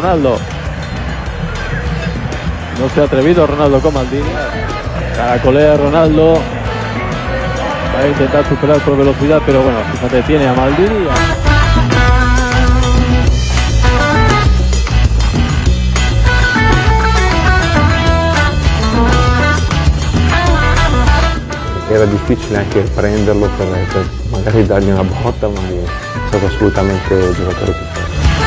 Ronaldo. No se ha atrevido Ronaldo con Maldini. Caracolea Ronaldo. Va a intentar superar por velocidad, pero bueno, fíjate, tiene a Maldini. Era difficile anche prenderlo per magari dargli una botta, ma è stato assolutamente il giocatore più forte.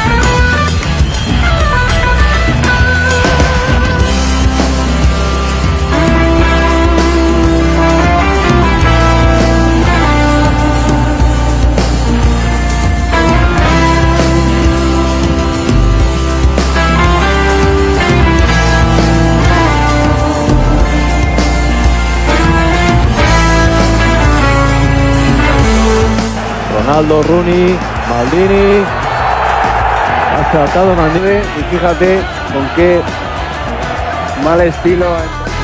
Ronaldo, Rooney, Maldini. Ha saltado Maldini y fíjate con qué mal estilo.